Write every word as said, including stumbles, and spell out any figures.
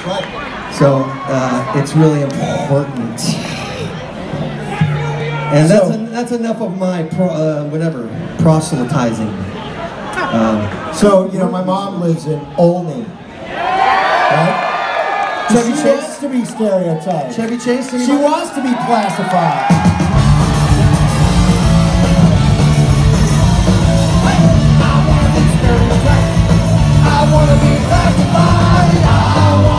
right. So uh, it's really important. And that's So, en that's enough of my pro uh, whatever proselytizing. Um, so you know, my mom lives in Olney, right? Chevy she Chase? wants to be stereotyped. Chevy Chase. She Anybody? wants to be classified. I wanna be classified. I wanna